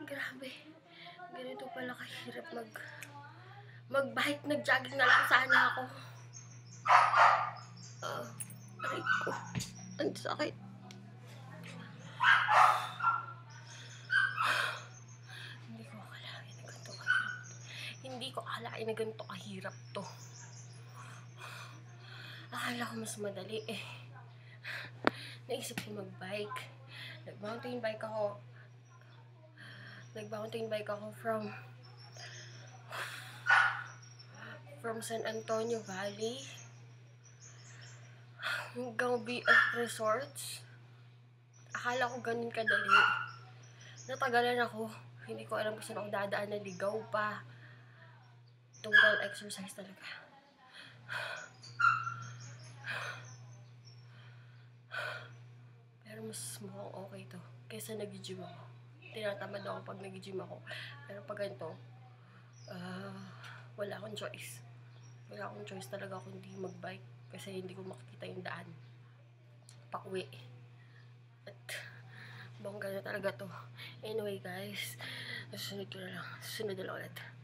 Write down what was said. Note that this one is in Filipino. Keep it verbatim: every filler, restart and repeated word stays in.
Grabe. Ganito pala kahirap mag mag-bike. Nag-jogging na lang sana ako. Ah, aray ko. Ang sakit. Hindi ko akalain na ganito kahirap. Hindi ko akalain na ganito kahirap to. Akala ko mas madali eh. Naisip ko mag-bike. Nag-mountain bike ako. Nag-mountain bike ako from from San Antonio Valley hanggang B F Resorts. Akala ko ganun kadali. Natagalan ako. Hindi ko alam kung saan ako dadaan, naligaw pa. Total exercise talaga. Pero mas mukhang okay to kaysa nag-gym ako. Tinatamad ako pag nag-gym ako. Pero pag ganito, uh, wala akong choice. Wala akong choice talaga kung hindi mag-bike kasi hindi ko makikita yung daan. Pauwi. At bongga na talaga to. Anyway guys, susunod ko na lang. Susunod na lang ulit.